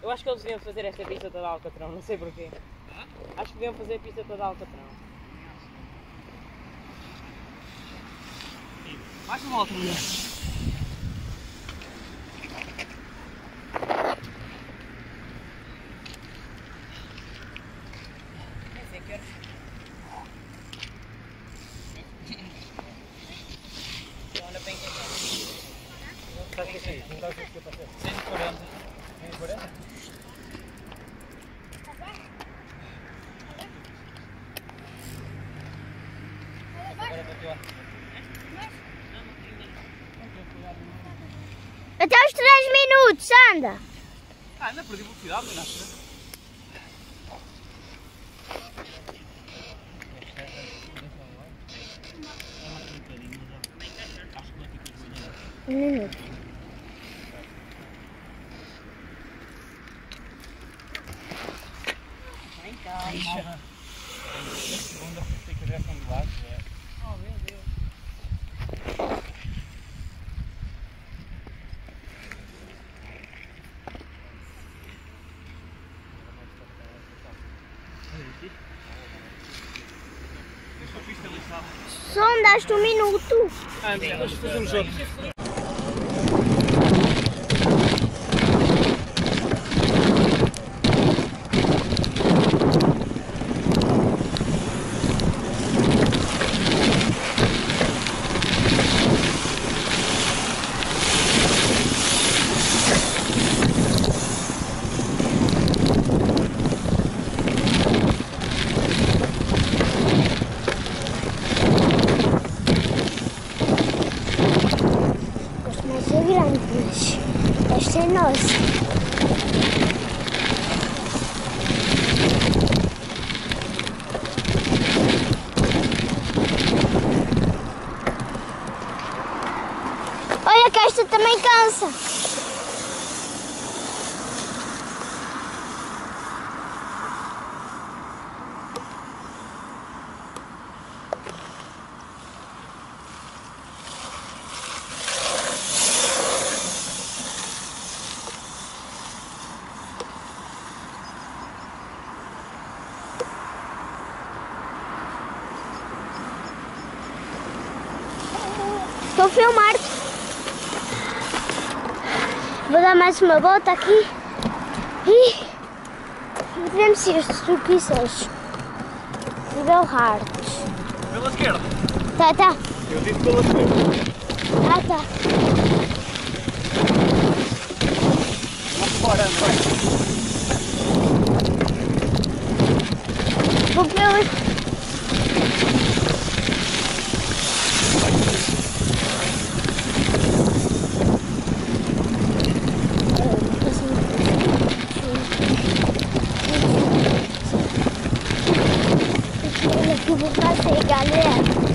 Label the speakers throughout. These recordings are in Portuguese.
Speaker 1: Eu acho que eles deviam fazer esta pista toda Alcatrão, não sei porquê. Acho que deviam fazer a pista toda Alcatrão.
Speaker 2: Mais uma volta, mulher. Não dá o que eu passei. 140. 140? Agora bateu.
Speaker 3: Até os 3 minutos, anda!
Speaker 2: Ah, ainda perdi velocidade, não é?
Speaker 3: Um minuto.
Speaker 1: Vem cá, calma.
Speaker 2: A segunda tem que direção do lado.
Speaker 1: Oh meu Deus.
Speaker 2: Deixa a pista lixada.
Speaker 3: Só andaste 1 minuto.
Speaker 2: Nós fazemos outro.
Speaker 3: Esta é nossa. Olha que esta também cansa. Estou a filmar-te. Vou dar mais uma volta aqui. E devemos ir se tu quiseres. Nível hard.
Speaker 2: Pela esquerda?
Speaker 3: Tá.
Speaker 2: Eu disse pela esquerda.
Speaker 3: Tá.
Speaker 2: Vamos embora, vai.
Speaker 3: Vou pela... Eu vou fazer, galera.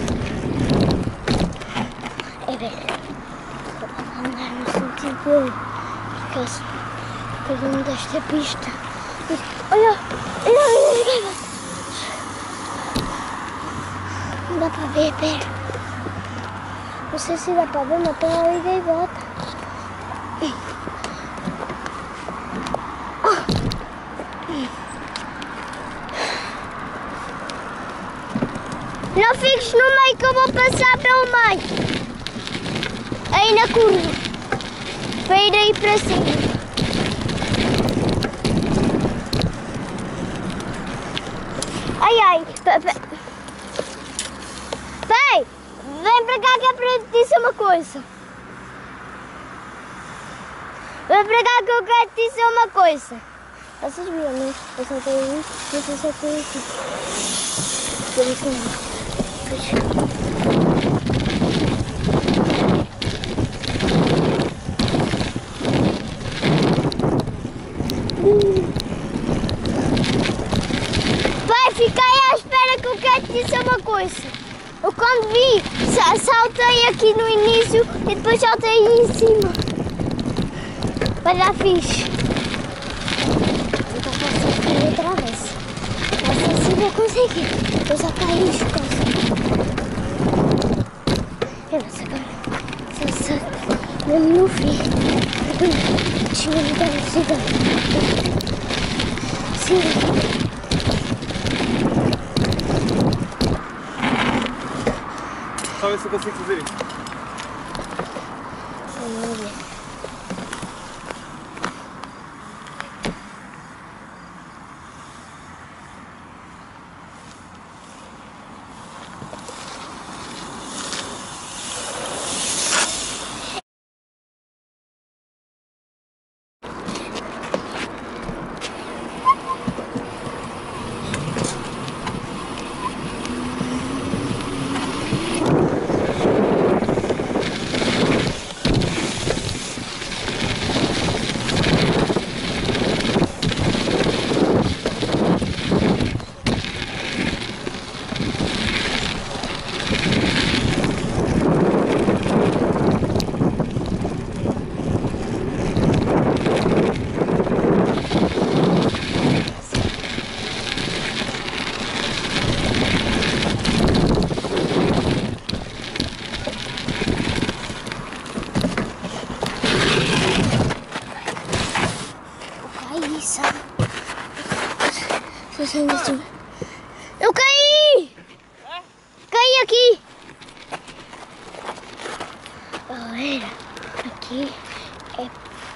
Speaker 3: É verdade. Vou andar no sentido dele. Cada um desta pista. Olha. Não dá para ver, pera. Não sei se dá para ver, mas tem a ida e volta. Não fiques no meio que eu vou passar pelo meio. Aí na curva. Para ir aí para cima. Ai. Pai, vem para cá que é para eu te dizer uma coisa. Vem para cá que eu quero te dizer uma coisa. Vocês viram, né? Eu só tenho isso, eu só tenho isso. Por isso. Vai, fica aí à espera que eu quero te dizer uma coisa. Eu quando vi, saltei aqui no início e depois saltei aí em cima. Vai dar fixe. Então faço aqui outra vez. Mas assim vou conseguir. Eu só caí e chocou. Eu não sei agora. Só mesmo no fim. Siga, então, siga. Siga.
Speaker 2: Só ver se eu consigo fazer isso.
Speaker 3: Eu caí! Caí aqui! Galera, aqui é...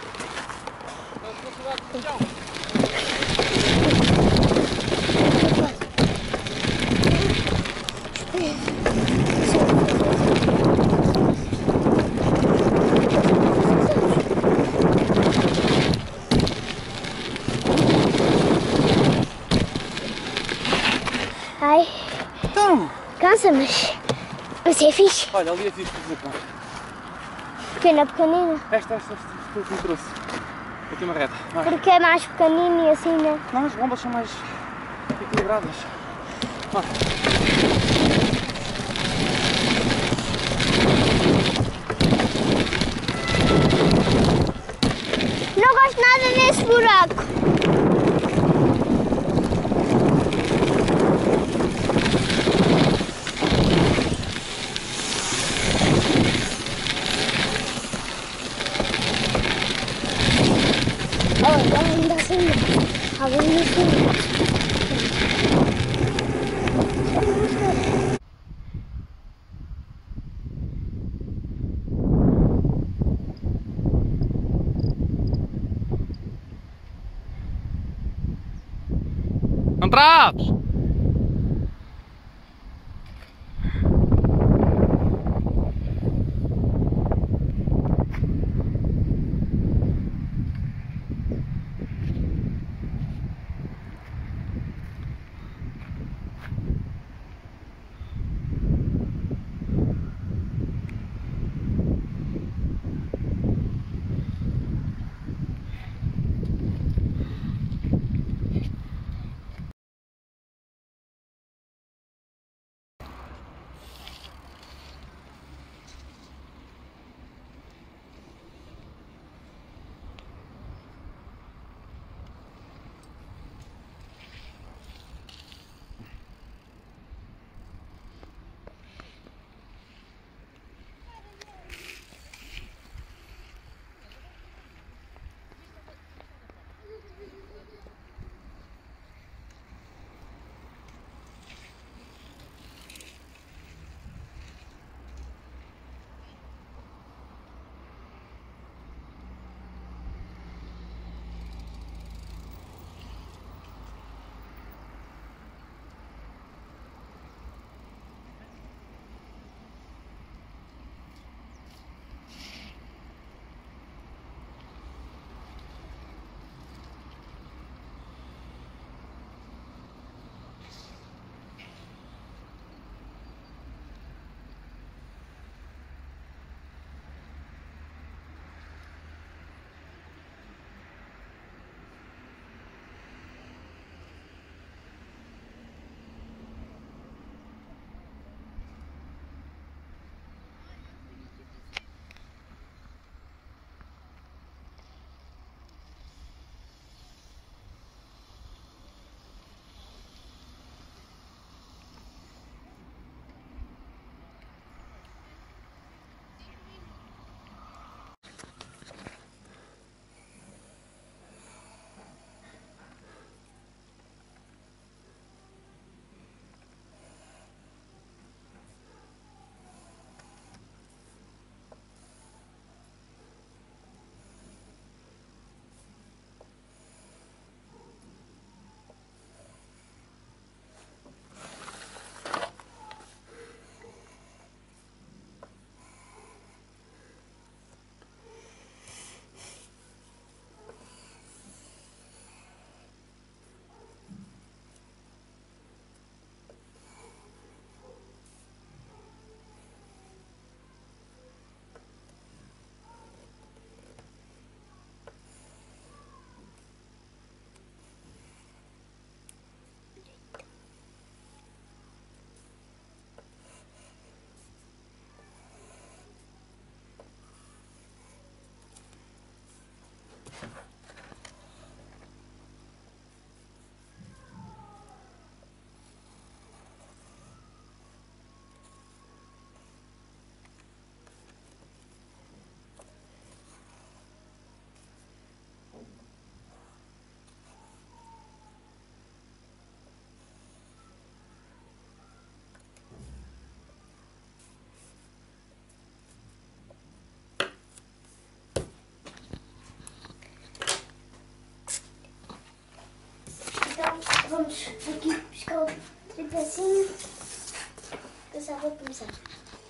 Speaker 3: Ai,
Speaker 2: Então,
Speaker 3: cansa, mas é fixe.
Speaker 2: olha, ali é fixe por exemplo.
Speaker 3: Pequena, pequenina.
Speaker 2: Esta foi o que me trouxe. Aqui uma reta. Vai.
Speaker 3: Porque é mais pequenino e assim, né?
Speaker 2: Não, as bombas são mais equilibradas. Vai.
Speaker 3: Não gosto nada desse buraco. Olha, ainda assim, alguém me ensina.
Speaker 2: Não traves!
Speaker 3: Vamos aqui buscar o tripecinho. Pensava começar.